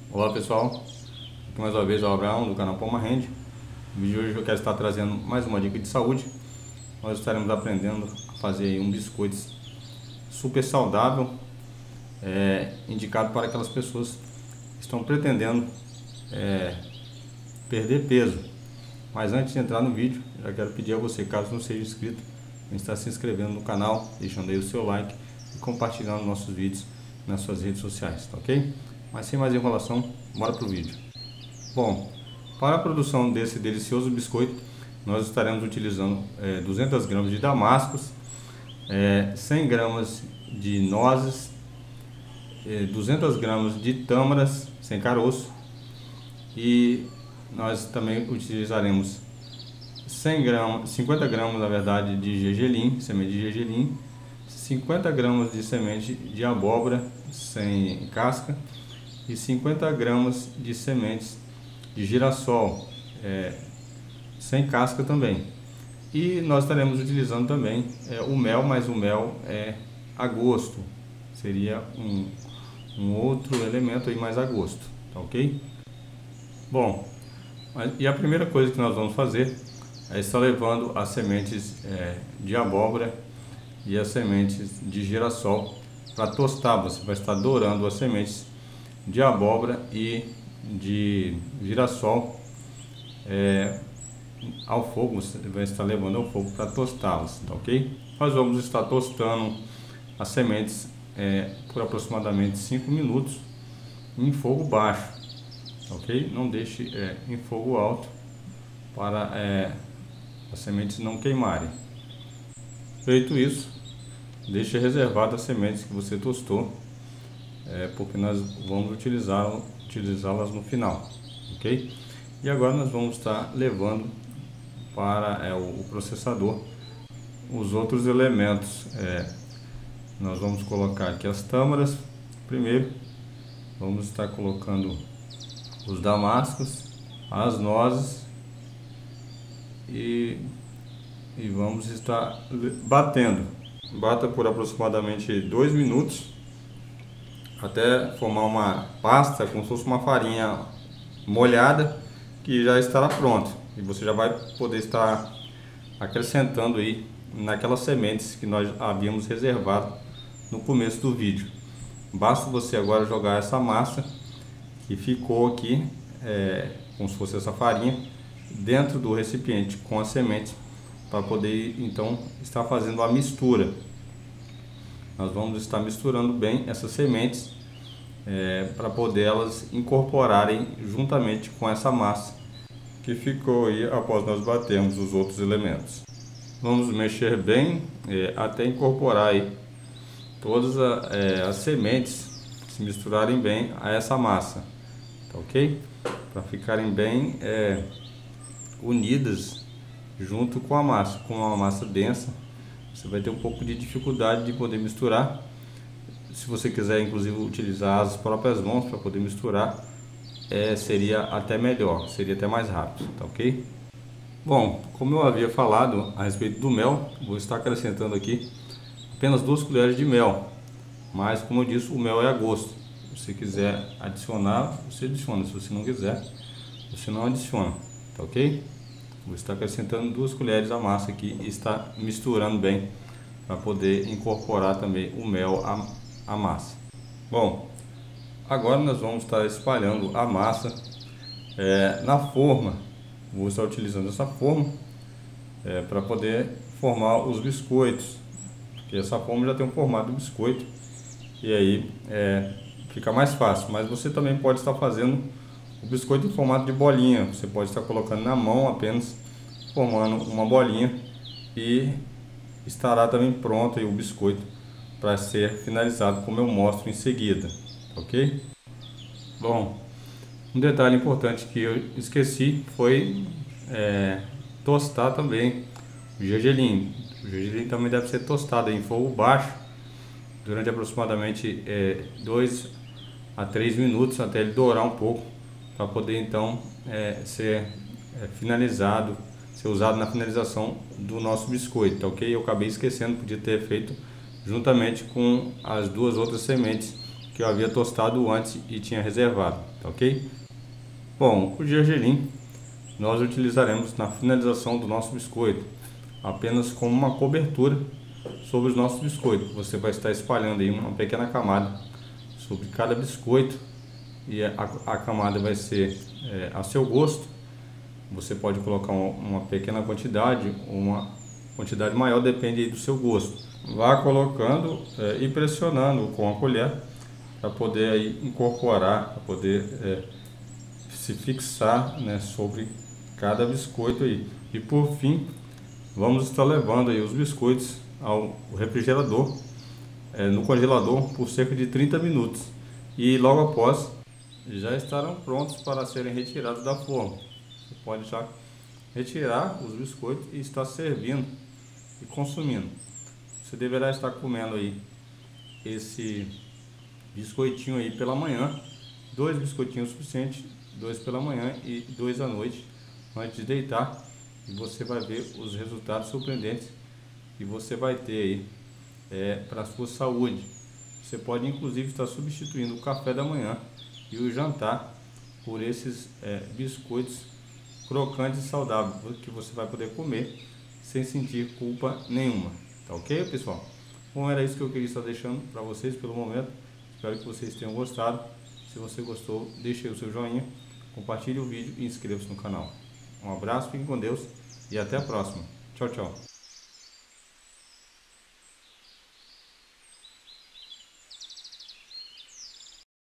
Olá pessoal, aqui mais uma vez é o Abraão do canal Palma Rende. No vídeo de hoje eu quero estar trazendo mais uma dica de saúde. Nós estaremos aprendendo a fazer um biscoito super saudável, indicado para aquelas pessoas que estão pretendendo perder peso. Mas antes de entrar no vídeo, já quero pedir a você, caso não seja inscrito, estar se inscrevendo no canal, deixando aí o seu like e compartilhando nossos vídeos nas suas redes sociais, tá ok? Mas sem mais enrolação, bora pro vídeo. Bom, para a produção desse delicioso biscoito, nós estaremos utilizando 200 gramas de damascos, 100 gramas de nozes, 200 gramas de tâmaras sem caroço, e nós também utilizaremos 50 gramas na verdade de gergelim, semente de gergelim, 50 gramas de semente de abóbora sem casca e 50 gramas de sementes de girassol sem casca também. E nós estaremos utilizando também o mel, mas o mel é a gosto, seria um outro elemento aí mais a gosto, tá ok? Bom, e a primeira coisa que nós vamos fazer é estar levando as sementes de abóbora e as sementes de girassol para tostar. Você vai estar dourando as sementes de abóbora e de girassol ao fogo. Você vai estar levando ao fogo para tostá-las, tá ok? Nós vamos estar tostando as sementes por aproximadamente 5 minutos em fogo baixo, ok? Não deixe em fogo alto para as sementes não queimarem. Feito isso, deixe reservado as sementes que você tostou, porque nós vamos utilizá-las no final, ok? E agora nós vamos estar levando para o processador os outros elementos. Nós vamos colocar aqui as tâmaras primeiro, vamos estar colocando os damascos, as nozes e vamos estar batendo. Bata por aproximadamente 2 minutos até formar uma pasta como se fosse uma farinha molhada, que já estará pronto, e você já vai poder estar acrescentando aí naquelas sementes que nós havíamos reservado no começo do vídeo. Basta você agora jogar essa massa que ficou aqui, como se fosse essa farinha, dentro do recipiente com as sementes, para poder então estar fazendo a mistura. Nós vamos estar misturando bem essas sementes para poder elas incorporarem juntamente com essa massa que ficou aí após nós batermos os outros elementos. Vamos mexer bem até incorporar aí todas as sementes, se misturarem bem a essa massa, tá ok? Para ficarem bem unidas junto com a massa. Com uma massa densa, você vai ter um pouco de dificuldade de poder misturar. Se você quiser inclusive utilizar as próprias mãos para poder misturar, seria até melhor, seria até mais rápido, tá ok? Bom, como eu havia falado a respeito do mel, vou estar acrescentando aqui apenas 2 colheres de mel, mas como eu disse, o mel é a gosto. Se você quiser adicionar, você adiciona; se você não quiser, você não adiciona, tá ok? Vou estar acrescentando 2 colheres a massa aqui e está misturando bem para poder incorporar também o mel à massa. Bom, agora nós vamos estar espalhando a massa na forma. Vou estar utilizando essa forma para poder formar os biscoitos, porque essa forma já tem um formato do biscoito e aí fica mais fácil. Mas você também pode estar fazendo o biscoito em formato de bolinha. Você pode estar colocando na mão apenas, formando uma bolinha, e estará também pronto aí o biscoito para ser finalizado, como eu mostro em seguida, ok? Bom, um detalhe importante que eu esqueci foi tostar também o gergelim. O gergelim também deve ser tostado em fogo baixo durante aproximadamente 2 a 3 minutos, até ele dourar um pouco, para poder então ser finalizado, ser usado na finalização do nosso biscoito, ok? Eu acabei esquecendo, podia ter feito juntamente com as 2 outras sementes que eu havia tostado antes e tinha reservado, tá ok? Bom, o gergelim nós utilizaremos na finalização do nosso biscoito, apenas como uma cobertura sobre os nossos biscoitos. Você vai estar espalhando aí uma pequena camada sobre cada biscoito e a camada vai ser a seu gosto. Você pode colocar uma pequena quantidade ou uma quantidade maior, depende aí do seu gosto. Vá colocando e pressionando com a colher para poder aí incorporar, para poder se fixar, né, sobre cada biscoito aí. E por fim, vamos estar levando aí os biscoitos ao refrigerador, no congelador, por cerca de 30 minutos. E logo após, já estarão prontos para serem retirados da forma. Você pode já retirar os biscoitos e estar servindo e consumindo. Você deverá estar comendo aí esse biscoitinho aí pela manhã, 2 biscoitinhos suficientes, 2 pela manhã e 2 à noite, antes de deitar, e você vai ver os resultados surpreendentes que você vai ter aí para a sua saúde. Você pode inclusive estar substituindo o café da manhã e o jantar por esses biscoitos crocantes e saudáveis que você vai poder comer sem sentir culpa nenhuma, tá ok, pessoal? Bom, era isso que eu queria estar deixando para vocês pelo momento. Espero que vocês tenham gostado. Se você gostou, deixe aí o seu joinha, compartilhe o vídeo e inscreva-se no canal. Um abraço, fiquem com Deus e até a próxima. Tchau, tchau.